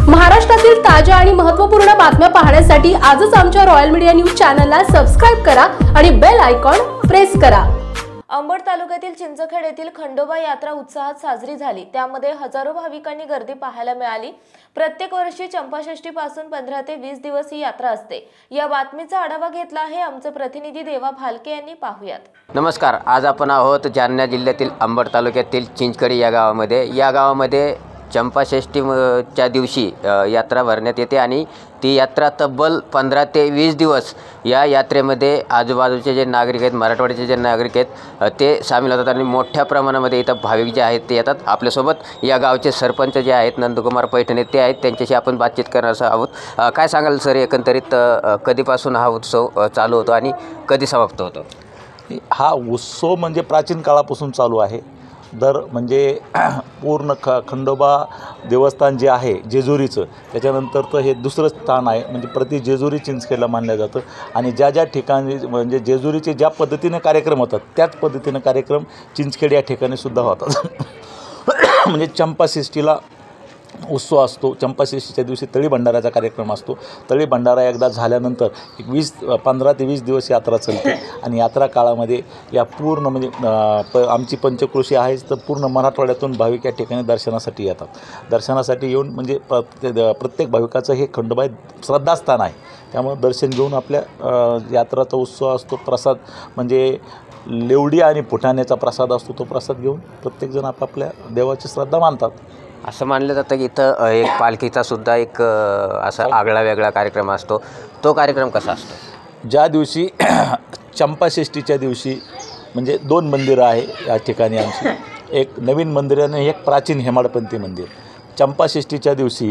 महाराष्ट्रातील ताज्या आणि महत्त्वपूर्ण बातम्या पाहण्यासाठी आजच आमच्या रॉयल मीडिया न्यूज चॅनलला सबस्क्राइब करा आणि बेल आयकॉन प्रेस करा। अंबड तालुक्यातील चिंचखेड येथील खंडोबा यात्रा उत्साहात साजरी झाली। त्यामध्ये हजारो भाविकांनी गर्दी पाहायला मिळाली। प्रत्येक वर्षी चंपाषष्ठीपासून 15 ते 20 दिवस ही यात्रा असते। या बातमीचा आढावा घेतला आहे आमचे प्रतिनिधी देवा भालके यांनी। पाहूयात। नमस्कार, आज आपण आहोत जालना जिल्ह्यातील अंबड तालुक्यातील चिंचखेड या गावामध्ये चंपाषष्ठीच्या दिवशी यात्रा भरण्यात येते आणि ती यात्रा तब्बल 15 ते 20 दिवस या यात्रेमध्ये आजूबाजूचे जे नागरिक आहेत, मराठवाड्याचे जे नागरिक आहेत ते सामील होतात आणि मोठ्या प्रमाणामध्ये इथं भाविक जे आहेत ते येतात। आपल्यासोबत या गावचे सरपंच जे आहेत नंदकुमार पैठणे ते आहेत, त्यांच्याशी आपण बातचीत करणार आहोत। काय सांगाल सर, एकंदरीत कधीपासून हा उत्सव चालू होतो आणि कधी समाप्त होतो? हा उत्सव म्हणजे प्राचीन काळापासून चालू आहे। म्हणजे पूर्ण खंडोबा देवस्थान जे आहे जेजुरीचं, त्याच्यानंतर तर हे दुसरं स्थान आहे। म्हणजे प्रति जेजुरी चिंचखेडला मानलं जातं आणि ज्या ज्या ठिकाणी म्हणजे जेजुरीचे ज्या पद्धतीने कार्यक्रम होतात त्याच पद्धतीने कार्यक्रम चिंचखेड या ठिकाणी सुद्धा होतात। म्हणजे चंपाषष्ठीला उत्सव असतो। चंपाषष्ठीच्या दिवशी तळी भंडाऱ्याचा कार्यक्रम असतो। तळी भंडारा एकदा झाल्यानंतर 15 ते 20 दिवस यात्रा चालते आणि यात्रा काळामध्ये या पूर्ण म्हणजे आमची पंचक्रोशी आहेच तर पूर्ण मराठवाड्यातून भाविक या ठिकाणी दर्शनासाठी येतात। दर्शनासाठी येऊन म्हणजे प्रत्येक भाविकाचं हे खंडोबा श्रद्धास्थान आहे, त्यामुळे दर्शन घेऊन आपल्या यात्राचा उत्सव असतो। प्रसाद म्हणजे लेवडी आणि फुटाण्याचा प्रसाद असतो, तो प्रसाद घेऊन प्रत्येकजण आपापल्या देवाची श्रद्धा मानतात। असं मानलं जातं की इथं एक पालखीचा सुद्धा एक असा आगळा वेगळा कार्यक्रम असतो। तो कार्यक्रम कसा असतो? ज्या दिवशी चंपाषष्ठीच्या दिवशी म्हणजे 2 मंदिरं आहे या ठिकाणी आमची, एक नवीन मंदिर आणि एक प्राचीन हेमाडपंथी मंदिर। चंपाषष्ठीच्या दिवशी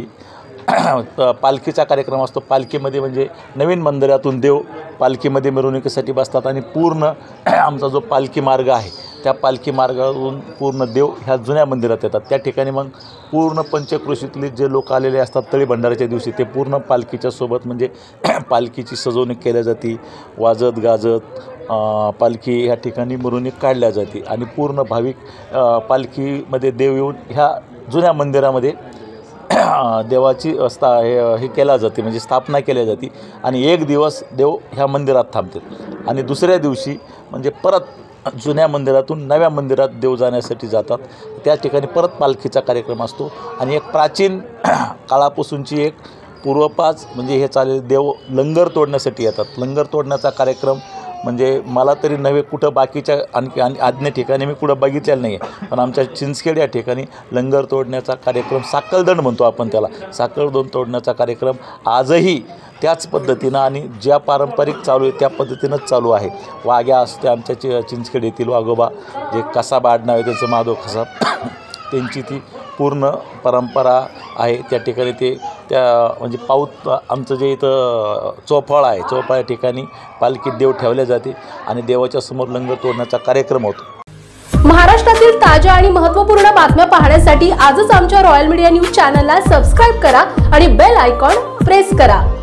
पालखीचा कार्यक्रम असतो। पालखीमध्ये म्हणजे नवीन मंदिरातून देव पालखीमध्ये मिरवणुकीसाठी बसतात आणि पूर्ण आमचा जो पालखी मार्ग आहे त्या पालखी मार्गावरून पूर्ण देव ह्या जुन्या मंदिरात येतात। त्या ठिकाणी मग पूर्ण पंचक्रोशीतले जे लोक आलेले असतात तळी भंडाऱ्याच्या दिवशी ते पूर्ण पालखीच्या सोबत म्हणजे पालखीची सजवणूक केल्या जाते, वाजत गाजत पालखी ह्या ठिकाणी मिरवणूक काढल्या जाते आणि पूर्ण भाविक पालखीमध्ये देव येऊन ह्या जुन्या मंदिरामध्ये देवाची हे केल्या जाते, म्हणजे स्थापना केल्या जाते आणि एक दिवस देव ह्या मंदिरात थांबतात आणि दुसऱ्या दिवशी म्हणजे परत जुन्या मंदिरातून नव्या मंदिरात देव जाण्यासाठी जातात। त्या ठिकाणी परत पालखीचा कार्यक्रम असतो आणि एक प्राचीन काळापासूनची एक पूर्वपास म्हणजे हे चालेल देव लंगर तोडण्यासाठी येतात। लंगर तोडण्याचा कार्यक्रम म्हणजे मला तरी नव्हे कुठं बाकीच्या आणखी आज्ञा ठिकाणी मी कुठं बघितलेलं नाही आहे, पण आमच्या चिंचखेड या ठिकाणी लंगर तोडण्याचा कार्यक्रम साखळदंड म्हणतो आपण त्याला, साखळदंड तोडण्याचा कार्यक्रम आजही त्याच पद्धतीनं आणि ज्या पारंपरिक चालू आहे त्या पद्धतीनंच चालू आहे। वाघ्या असते आमच्या चिंचखेड येथील वाघोबा जे कसाबा आडनाव आहे त्याचं माधव कसाब, त्यांची ती पूर्ण परंपरा आहे। त्या ठिकाणी ते त्या म्हणजे पाऊत आमचं जे इथं चोफाळ आहे, चोफाळ या ठिकाणी पालखीत देव ठेवले जाते आणि देवाच्या समोर लंगर तोडण्याचा कार्यक्रम होतो। महाराष्ट्रातील ताज्या आणि महत्त्वपूर्ण बातम्या पाहण्यासाठी आजच आमच्या रॉयल मीडिया न्यूज चॅनलला सबस्क्राइब करा आणि बेल आयकॉन प्रेस करा।